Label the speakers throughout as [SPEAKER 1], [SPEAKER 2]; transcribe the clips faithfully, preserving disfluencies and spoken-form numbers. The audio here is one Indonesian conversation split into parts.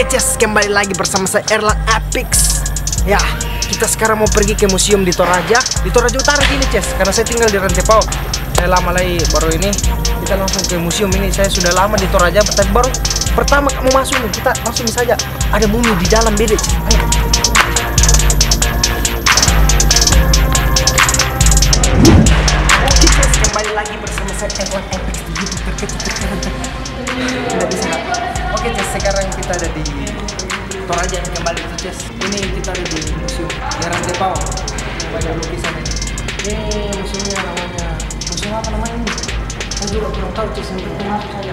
[SPEAKER 1] Ces, kembali lagi bersama saya Erlang Apix. Ya, kita sekarang mau pergi ke museum di Toraja, di Toraja Utara gini Ces, karena saya tinggal di Rantepao. Saya lama lagi baru ini, kita langsung ke museum ini. Saya sudah lama di Toraja, tapi baru pertama mau masuk nih, kita langsung saja. Ada mumi di dalam beda Ces. Ayo. Oke Ces, kembali lagi bersama saya Erlang Apix di YouTube terkecil terkecil. Tidak bisa. Oke Ces, sekarang kita ada di Toraja nih, kembali tuh Ces. Ini kita ada di museum di Rantepao. Banyak lukisan ini. Ini museumnya namanya, museum apa namanya ini? Saya juga kurang tahu Ces, yang penting masuk saja.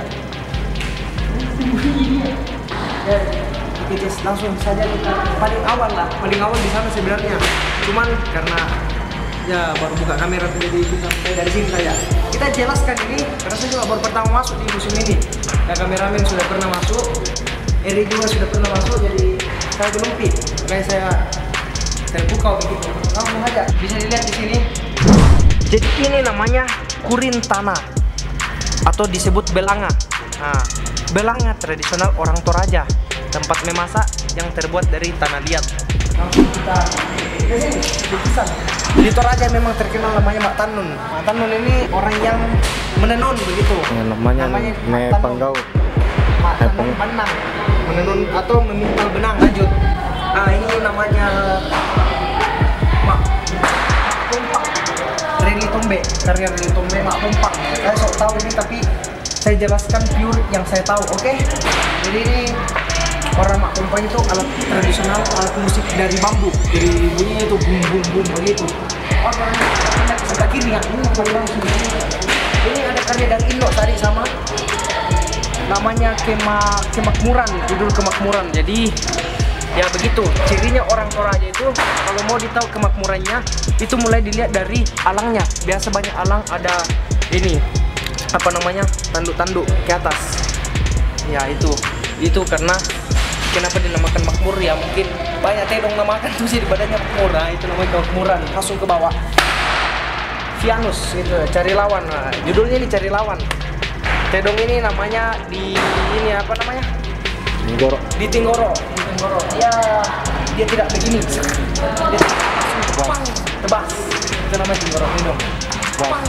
[SPEAKER 1] Ya, oke Ces, langsung saja kita paling awal lah, paling awal di sana sebenarnya. Cuman karena ya baru buka kamera jadi kita dari sini saja. Kita jelaskan ini karena saya juga baru pertama masuk di museum ini. Ya, kameramen sudah pernah masuk, Eri juga sudah pernah masuk, jadi saya belum pi. Makanya saya terpukau begitu. Langsung aja bisa dilihat di sini. Jadi ini namanya kurin tanah atau disebut belanga. Nah, belanga tradisional orang Toraja, tempat memasak yang terbuat dari tanah liat. Langsung kita ke sini, lukisan. Di Toraja memang terkenal namanya Mak Tanun. Mak Tanun ini orang yang menenun begitu.
[SPEAKER 2] Ya, namanya, namanya Nepanggau.
[SPEAKER 1] Mak Tanun benang, menenun atau memintal benang. Lanjut. Nah, ini namanya Mak Pompak. Reli Tombe, karya Reli Tombe Mak Pompak. Saya sok tahu ini tapi saya jelaskan pure yang saya tahu, oke? Okay? Jadi ini orang Mak Pompak itu alat tradisional, alat musik dari bambu. Jadi bunyinya itu bum bum bum begitu. Oh, sebelah kiri nggak? Ini langsung. Ini ada karya dari Indo tadi sama. Namanya Kemak Kemakmuran, judul Kemakmuran. Jadi ya begitu. Cirinya orang Toraja itu kalau mau ditahu kemakmurannya itu mulai dilihat dari alangnya. Biasa banyak alang ada ini apa namanya tanduk-tanduk ke atas. Ya itu itu karena kenapa dinamakan makmur ya, mungkin banyak tedong namakan tuh sih di badannya makmur. Nah, itu namanya kemakmuran. Langsung ke bawah. Vianus gitu, cari lawan. Nah, judulnya ini cari lawan. Tedong ini namanya di ini apa namanya?
[SPEAKER 2] Tinggoro.
[SPEAKER 1] Di Tinggoro. Di Tinggoro. Dia dia tidak begini. Dia tebas. Tebas. Itu namanya Tinggoro Tedong. Wow.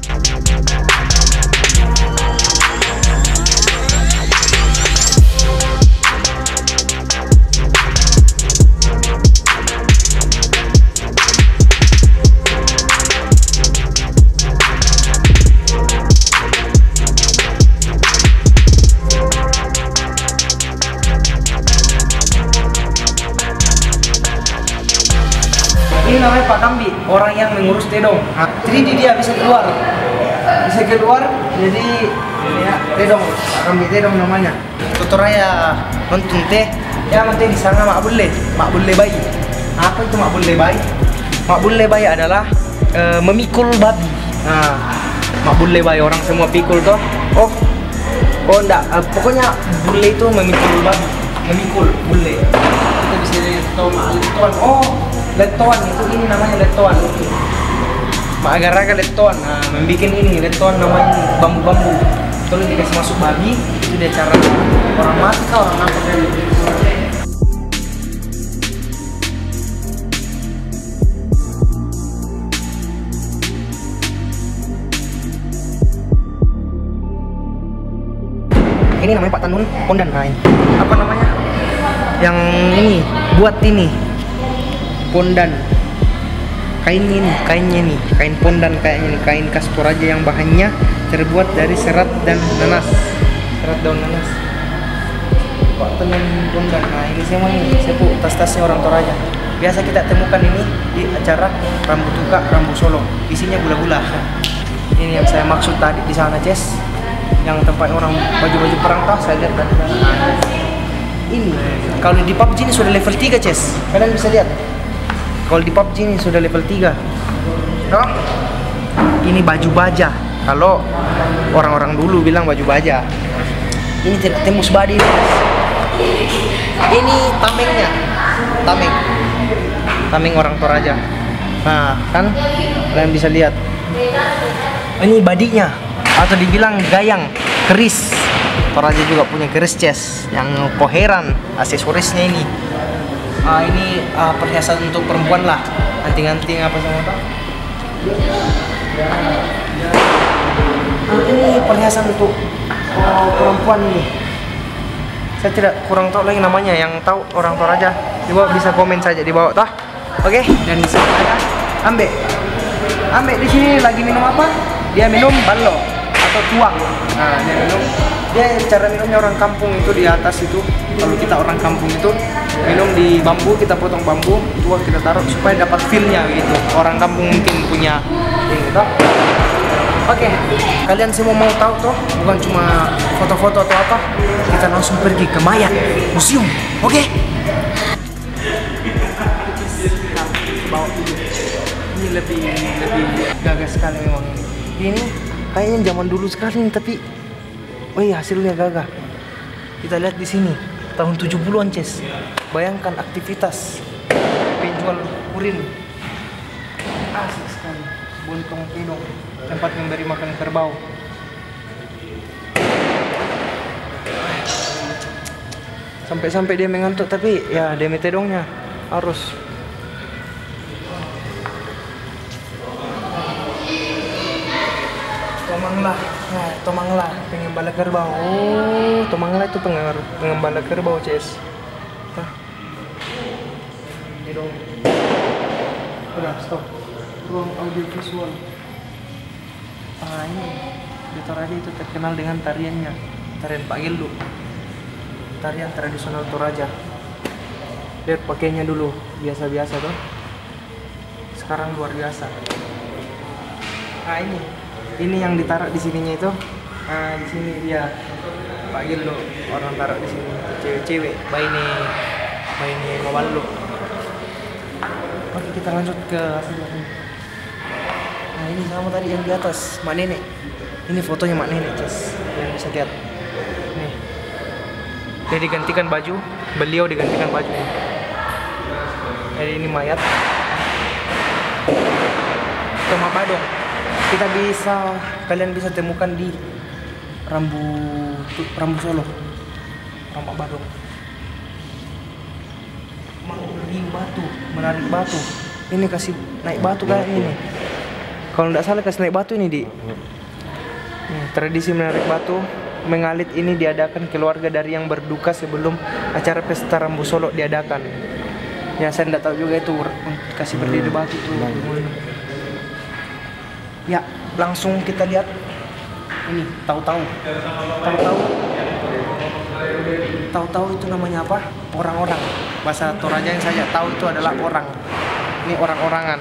[SPEAKER 1] Ini namanya Pak Kambi, orang yang mengurus Tedong. Nah, jadi dia bisa keluar, bisa keluar. Jadi ya Tedong, Pak Kambi Tedong namanya. Tutoraya nonton teh, ya nanti di sana Mak Bulle, Mak Bulle bayi. Apa itu Mak Bulle bayi? Mak Bulle bayi adalah e, memikul babi. Nah, Mak Bulle bayi orang semua pikul toh. Oh, oh enggak, e, pokoknya Bulle itu memikul babi, memikul Bulle. Kita bisa lihat tahu Mak Letoan. Oh. Letoan itu ini namanya letoan. Mak agar-agar letoan. Nah, membikin ini letoan namanya bambu-bambu. Terus dikasih masuk babi, itu dia cara orang mati kah orang apa dari. Ini namanya Pak Tanun Pondan. Nah, ini. Apa namanya? Yang ini buat ini. Pondan, kain ini, kainnya nih, kain pondan kayaknya nih, kain khas Toraja yang bahannya terbuat dari serat dan nanas, serat daun nanas. Pak Tenun Pondan, nah ini semua ini sepu tas-tasnya orang Toraja. Biasa kita temukan ini di acara Rambu Tuka, Rambu Solo, isinya gula-gula. Ini yang saya maksud tadi di sana Ces, yang tempat orang baju-baju perang tah saya lihat tadi. Nah, ini kalau di P U B G ini sudah level tiga Ces, kalian bisa lihat. Kalau di P U B G ini sudah level tiga. Toh? Ini baju baja. Kalau orang-orang dulu bilang baju baja. Ini tembus badi. Ini tamengnya. Tameng. Tameng orang Toraja. Nah, kan kalian bisa lihat. Ini badinya atau dibilang gayang, keris. Toraja juga punya keris chest yang koheran aksesorisnya ini. Ah, ini ah, perhiasan untuk perempuan lah, anting-anting apa semua tuh. Ah, ini perhiasan untuk oh, perempuan nih. Saya tidak kurang tahu lagi namanya. Yang tahu orang Toraja di bawah bisa komen saja di bawah toh. Oke, dan di sini ada Ambe. Ambe di sini lagi minum apa? Dia minum ballo atau tuang. Nah, dia minum. Dia cara minumnya orang kampung itu di atas itu. Kalau kita orang kampung itu minum di bambu, kita potong bambu, tuang kita taruh supaya dapat feel-nya gitu. Orang kampung mungkin punya ini toh. Oke, kalian semua mau tahu toh, bukan cuma foto-foto atau apa, kita langsung pergi ke Mayat Museum, oke? Bawa dulu. Ini lebih lebih gagah sekali memang. Ini kayaknya zaman dulu sekali tapi, oh iya hasilnya gagah. Kita lihat di sini tahun tujuh puluhan Ces. Bayangkan aktivitas penjual urin. Asik sekali. Bontong pedong, tempat memberi makan kerbau. Sampai-sampai dia mengantuk, tapi ya demetedongnya harus. Tomanglah, nah Tomanglah pengembala kerbau. Oh, Tomanglah itu pengembala kerbau, Ces. Nah. Ini dong. Udah, stop. Ruang audio visual. Ah, ini di Toraja itu terkenal dengan tariannya, tarian Pak Gildu, tarian tradisional Toraja. Lihat pakainya dulu biasa-biasa tuh, sekarang luar biasa. Ah, ini ini yang ditaruh di sininya itu. Ah, di sini dia Pak Gildu, orang taruh di sini cewek-cewek, baini baini mawalu. Oke, kita lanjut ke hasilnya. Nah, ini sama tadi yang di atas, Mak Nenek. Ini fotonya Mak Nenek, Ces. Yang bisa lihat. Nih. Dia digantikan baju, beliau digantikan baju. Jadi ini mayat. Toma Badong. Kita bisa, kalian bisa temukan di Rambu Rambu Solo. Rambu Badong. Menarik batu, menarik batu. Ini kasih naik batu kayak ini. Kalau tidak salah kasih naik batu ini di. Nih, tradisi menarik batu mengalit ini diadakan keluarga dari yang berduka sebelum acara pesta Rambu Solo diadakan. Ya saya tidak tahu juga itu kasih berdiri batu tuh. Ya langsung kita lihat ini tahu-tahu, tahu-tahu, tahu-tahu itu namanya apa? Orang-orang. Bahasa Toraja yang saya tahu itu adalah orang. Ini orang-orangan.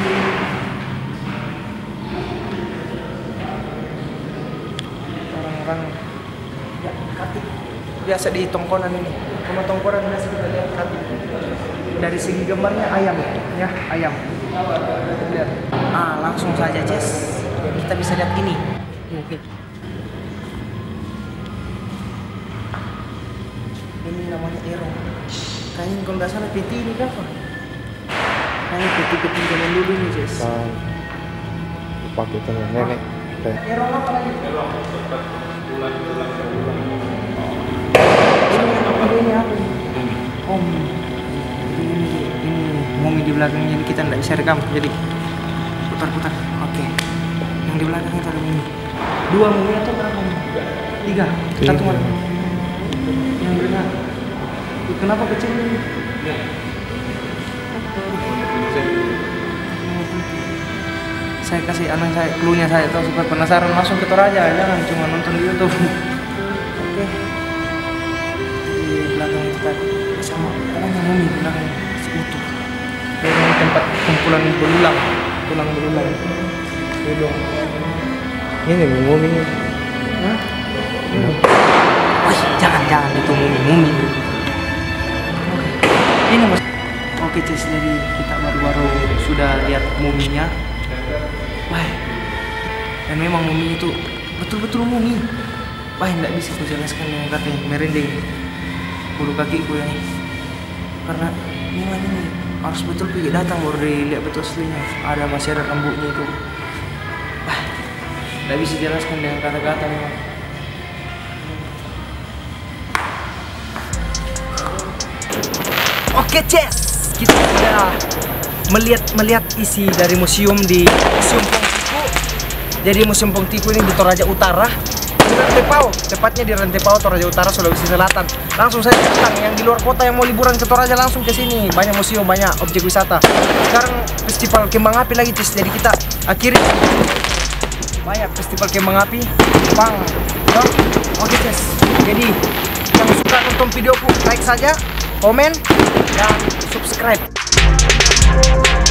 [SPEAKER 1] Orang ya, katik biasa di tongkonan ini, rumah tongkonan biasa kita lihat katik. Dari segi gambarnya ayam, ya ayam. Lihat. Ah langsung saja Ces, kita bisa lihat ini. Mungkin ini namanya erong. Kayaknya kalau nggak salah peti ini apa? Kayaknya peti-peti zaman dulu nih Ces.
[SPEAKER 2] Pakai teman nenek.
[SPEAKER 1] Erong apa lagi? Ini apa? Om. Ini ini mumi di belakangnya, jadi kita nggak bisa rekam, jadi putar-putar. Oke. Yang di belakang itu ada mumi. Dua mumi atau berapa mumi? Tiga. Satu mana? Yang benar. Kenapa kecil ini? Saya kasih anak saya clue-nya saya tahu supaya penasaran langsung ke Toraja, jangan cuma nonton di YouTube. Oke. Di belakang itu tadi sama pokoknya mumi di belakang sekutu. Ini tempat kumpulan belulang, tulang belulang. Belum.
[SPEAKER 2] Ini mumi.
[SPEAKER 1] Hah? Hmm. Wih, jangan jangan itu mumi mumi. Oke. Ini mas. Oke, Ces, jadi kita baru-baru sudah lihat muminya. Wah, dan memang mumi itu betul-betul mumi. Wah, tidak bisa aku jelaskan dengan kata yang merinding bulu kakiku ya. Karena memang ini harus betul pergi datang baru dilihat betul aslinya. Ada masih ada rambutnya itu. Wah, tidak bisa jelaskan dengan kata-kata memang. Oke, Ces, kita sudah melihat melihat isi dari museum di Museum Pongtiku. Jadi Museum Pongtiku ini di Toraja Utara, di Rantepao, tepatnya di Rantepao, Toraja Utara, Sulawesi Selatan. Langsung saja datang yang di luar kota yang mau liburan ke Toraja langsung ke sini. Banyak museum, banyak objek wisata. Sekarang festival kembang api lagi, Ces. Jadi kita akhiri banyak festival kembang api, Jepang. Yo, oke, Ces. Jadi yang suka nonton videoku like saja, komen dan subscribe.